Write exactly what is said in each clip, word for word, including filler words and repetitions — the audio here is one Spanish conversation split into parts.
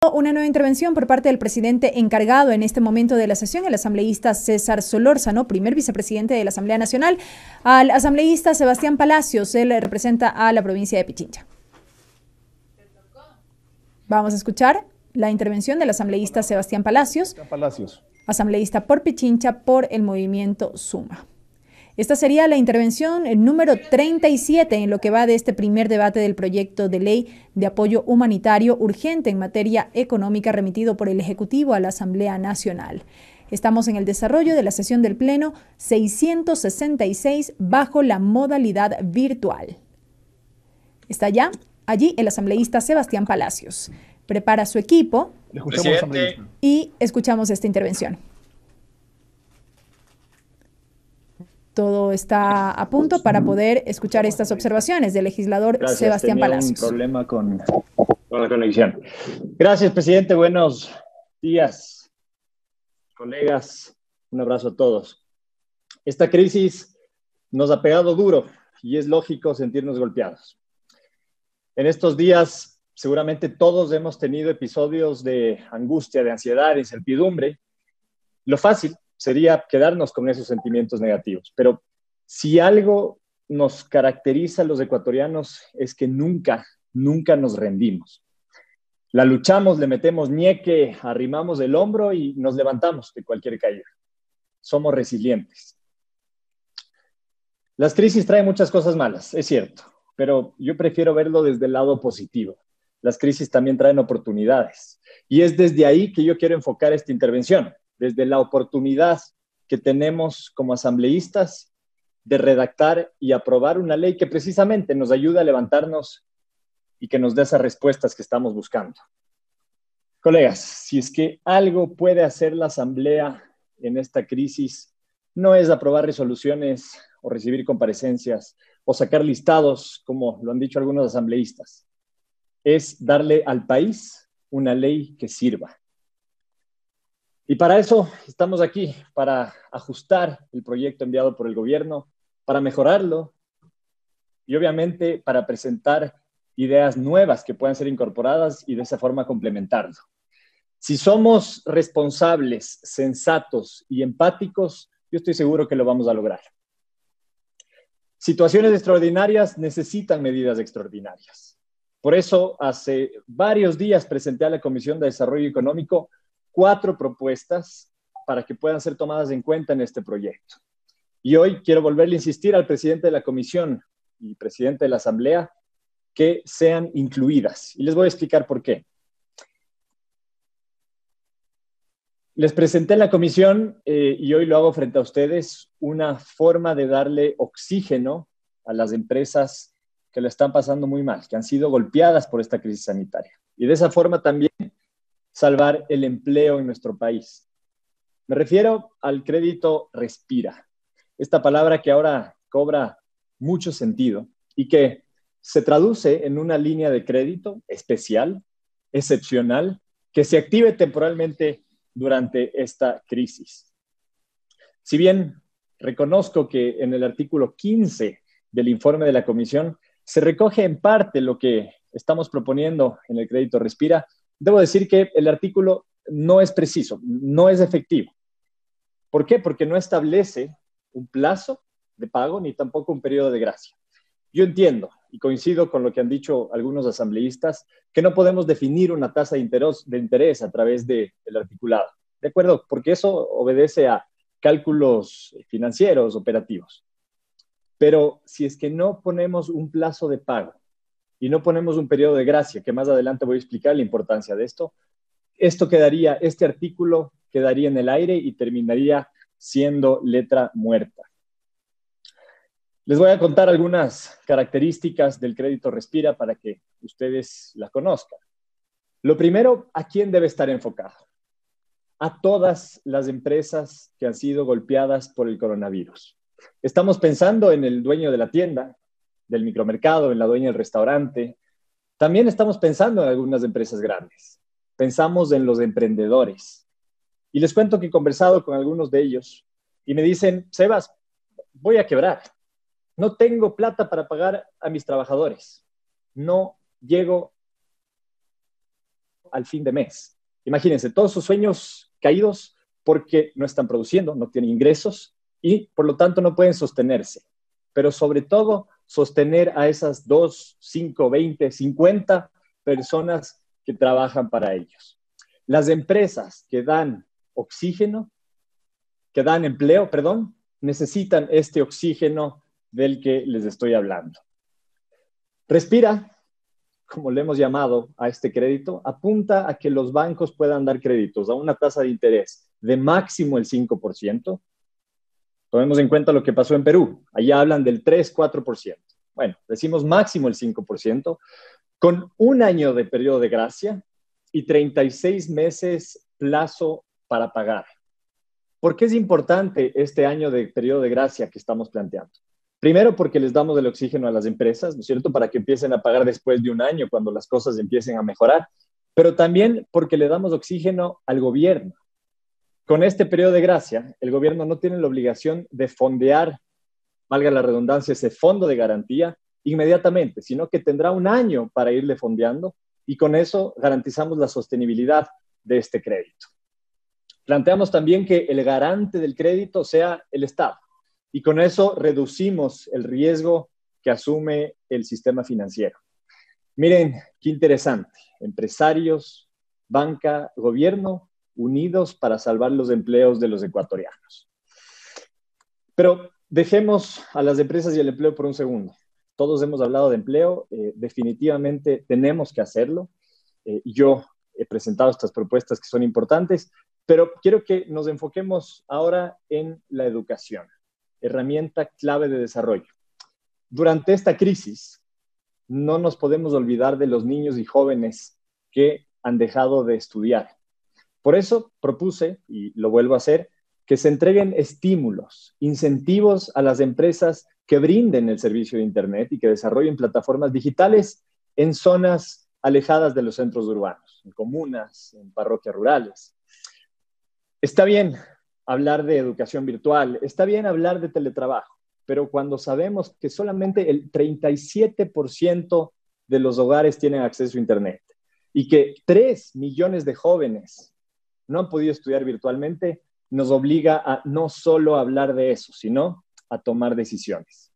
Una nueva intervención por parte del presidente encargado en este momento de la sesión, el asambleísta César Solórzano, primer vicepresidente de la Asamblea Nacional, al asambleísta Sebastián Palacios. Él representa a la provincia de Pichincha. Vamos a escuchar la intervención del asambleísta Sebastián Palacios, Palacios, asambleísta por Pichincha por el movimiento Suma. Esta sería la intervención número treinta y siete en lo que va de este primer debate del proyecto de ley de apoyo humanitario urgente en materia económica remitido por el Ejecutivo a la Asamblea Nacional. Estamos en el desarrollo de la sesión del Pleno seiscientos sesenta y seis bajo la modalidad virtual. Está ya allí el asambleísta Sebastián Palacios. Prepara su equipo y escuchamos esta intervención. Todo está a punto para poder escuchar estas observaciones del legislador Gracias, Sebastián tenía Palacios. un problema con, con la conexión. Gracias, presidente. Buenos días, colegas. Un abrazo a todos. Esta crisis nos ha pegado duro y es lógico sentirnos golpeados. En estos días, seguramente todos hemos tenido episodios de angustia, de ansiedad, de incertidumbre. Lo fácil sería quedarnos con esos sentimientos negativos. Pero si algo nos caracteriza a los ecuatorianos es que nunca, nunca nos rendimos. La luchamos, le metemos ñeque, arrimamos el hombro y nos levantamos de cualquier caída. Somos resilientes. Las crisis traen muchas cosas malas, es cierto, pero yo prefiero verlo desde el lado positivo. Las crisis también traen oportunidades. Y es desde ahí que yo quiero enfocar esta intervención. Desde la oportunidad que tenemos como asambleístas de redactar y aprobar una ley que precisamente nos ayude a levantarnos y que nos dé esas respuestas que estamos buscando. Colegas, si es que algo puede hacer la Asamblea en esta crisis, no es aprobar resoluciones o recibir comparecencias o sacar listados, como lo han dicho algunos asambleístas. Es darle al país una ley que sirva. Y para eso estamos aquí, para ajustar el proyecto enviado por el gobierno, para mejorarlo y obviamente para presentar ideas nuevas que puedan ser incorporadas y de esa forma complementarlo. Si somos responsables, sensatos y empáticos, yo estoy seguro que lo vamos a lograr. Situaciones extraordinarias necesitan medidas extraordinarias. Por eso, hace varios días presenté a la Comisión de Desarrollo Económico cuatro propuestas para que puedan ser tomadas en cuenta en este proyecto. Y hoy quiero volverle a insistir al presidente de la Comisión y presidente de la Asamblea que sean incluidas. Y les voy a explicar por qué. Les presenté en la Comisión, eh, y hoy lo hago frente a ustedes, una forma de darle oxígeno a las empresas que lo están pasando muy mal, que han sido golpeadas por esta crisis sanitaria. Y de esa forma también salvar el empleo en nuestro país. Me refiero al crédito Respira, esta palabra que ahora cobra mucho sentido y que se traduce en una línea de crédito especial, excepcional, que se active temporalmente durante esta crisis. Si bien reconozco que en el artículo quince del informe de la Comisión se recoge en parte lo que estamos proponiendo en el crédito Respira, debo decir que el artículo no es preciso, no es efectivo. ¿Por qué? Porque no establece un plazo de pago ni tampoco un periodo de gracia. Yo entiendo y coincido con lo que han dicho algunos asambleístas que no podemos definir una tasa de interés, de interés a través del articulado. ¿De acuerdo? Porque eso obedece a cálculos financieros, operativos. Pero si es que no ponemos un plazo de pago y no ponemos un periodo de gracia, que más adelante voy a explicar la importancia de esto, esto quedaría, este artículo quedaría en el aire y terminaría siendo letra muerta. Les voy a contar algunas características del crédito Respira para que ustedes la conozcan. Lo primero, ¿a quién debe estar enfocado? A todas las empresas que han sido golpeadas por el coronavirus. Estamos pensando en el dueño de la tienda, del micromercado, en la dueña del restaurante. También estamos pensando en algunas empresas grandes. Pensamos en los emprendedores. Y les cuento que he conversado con algunos de ellos y me dicen, Sebas, voy a quebrar. No tengo plata para pagar a mis trabajadores. No llego al fin de mes. Imagínense, todos sus sueños caídos porque no están produciendo, no tienen ingresos y por lo tanto no pueden sostenerse. Pero sobre todo, sostener a esas dos, cinco, veinte, cincuenta personas que trabajan para ellos. Las empresas que dan oxígeno, que dan empleo, perdón, necesitan este oxígeno del que les estoy hablando. Respira, como le hemos llamado a este crédito, apunta a que los bancos puedan dar créditos a una tasa de interés de máximo el cinco por ciento. Tomemos en cuenta lo que pasó en Perú. Allá hablan del tres, cuatro por ciento. Bueno, decimos máximo el cinco por ciento, con un año de periodo de gracia y treinta y seis meses plazo para pagar. ¿Por qué es importante este año de periodo de gracia que estamos planteando? Primero, porque les damos el oxígeno a las empresas, ¿no es cierto?, para que empiecen a pagar después de un año, cuando las cosas empiecen a mejorar, pero también porque le damos oxígeno al gobierno. Con este periodo de gracia, el gobierno no tiene la obligación de fondear, valga la redundancia, ese fondo de garantía inmediatamente, sino que tendrá un año para irle fondeando y con eso garantizamos la sostenibilidad de este crédito. Planteamos también que el garante del crédito sea el Estado y con eso reducimos el riesgo que asume el sistema financiero. Miren, qué interesante. Empresarios, banca, gobierno, unidos para salvar los empleos de los ecuatorianos. Pero dejemos a las empresas y el empleo por un segundo. Todos hemos hablado de empleo, eh, definitivamente tenemos que hacerlo. Eh, yo he presentado estas propuestas que son importantes, pero quiero que nos enfoquemos ahora en la educación, herramienta clave de desarrollo. Durante esta crisis, no nos podemos olvidar de los niños y jóvenes que han dejado de estudiar. Por eso propuse, y lo vuelvo a hacer, que se entreguen estímulos, incentivos a las empresas que brinden el servicio de Internet y que desarrollen plataformas digitales en zonas alejadas de los centros urbanos, en comunas, en parroquias rurales. Está bien hablar de educación virtual, está bien hablar de teletrabajo, pero cuando sabemos que solamente el treinta y siete por ciento de los hogares tienen acceso a Internet y que tres millones de jóvenes no han podido estudiar virtualmente, nos obliga a no solo hablar de eso, sino a tomar decisiones.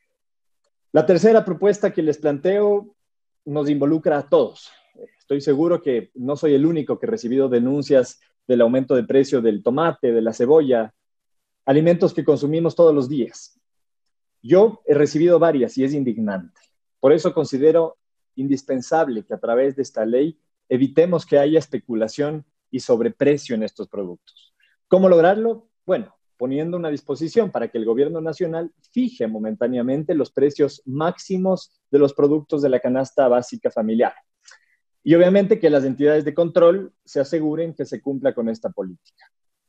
La tercera propuesta que les planteo nos involucra a todos. Estoy seguro que no soy el único que he recibido denuncias del aumento de precio del tomate, de la cebolla, alimentos que consumimos todos los días. Yo he recibido varias y es indignante. Por eso considero indispensable que a través de esta ley evitemos que haya especulación y sobreprecio en estos productos. ¿Cómo lograrlo? Bueno, poniendo una disposición para que el gobierno nacional fije momentáneamente los precios máximos de los productos de la canasta básica familiar. Y obviamente que las entidades de control se aseguren que se cumpla con esta política.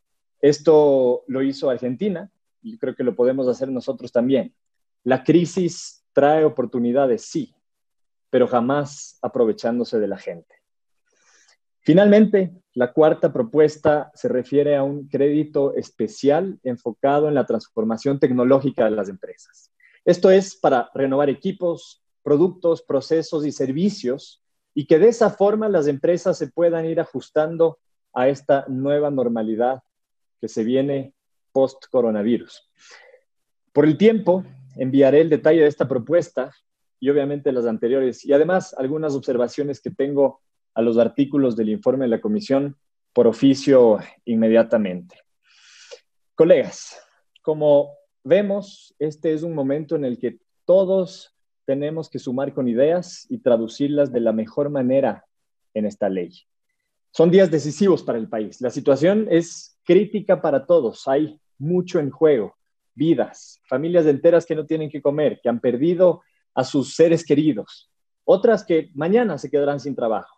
Esto lo hizo Argentina y yo creo que lo podemos hacer nosotros también. La crisis trae oportunidades, sí, pero jamás aprovechándose de la gente. Finalmente, la cuarta propuesta se refiere a un crédito especial enfocado en la transformación tecnológica de las empresas. Esto es para renovar equipos, productos, procesos y servicios y que de esa forma las empresas se puedan ir ajustando a esta nueva normalidad que se viene post-coronavirus. Por el tiempo, enviaré el detalle de esta propuesta y obviamente las anteriores y además algunas observaciones que tengo a los artículos del informe de la comisión por oficio inmediatamente. Colegas, como vemos, este es un momento en el que todos tenemos que sumar con ideas y traducirlas de la mejor manera en esta ley. Son días decisivos para el país. La situación es crítica para todos. Hay mucho en juego. Vidas, familias enteras que no tienen que comer, que han perdido a sus seres queridos. Otras que mañana se quedarán sin trabajo.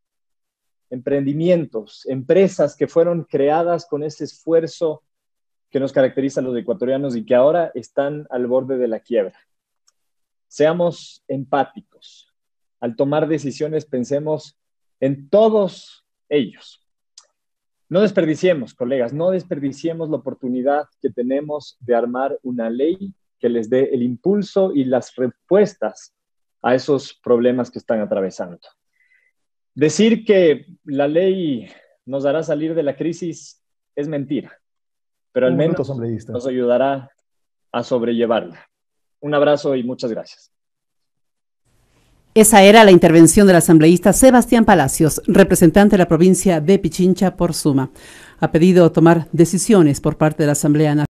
Emprendimientos, empresas que fueron creadas con ese esfuerzo que nos caracteriza a los ecuatorianos y que ahora están al borde de la quiebra. Seamos empáticos. Al tomar decisiones, pensemos en todos ellos. No desperdiciemos, colegas, no desperdiciemos la oportunidad que tenemos de armar una ley que les dé el impulso y las respuestas a esos problemas que están atravesando. decir que la ley nos hará salir de la crisis es mentira, pero al menos nos ayudará a sobrellevarla. Un abrazo y muchas gracias. Esa era la intervención del asambleísta Sebastián Palacios, representante de la provincia de Pichincha por Suma. Ha pedido tomar decisiones por parte de la Asamblea Nacional.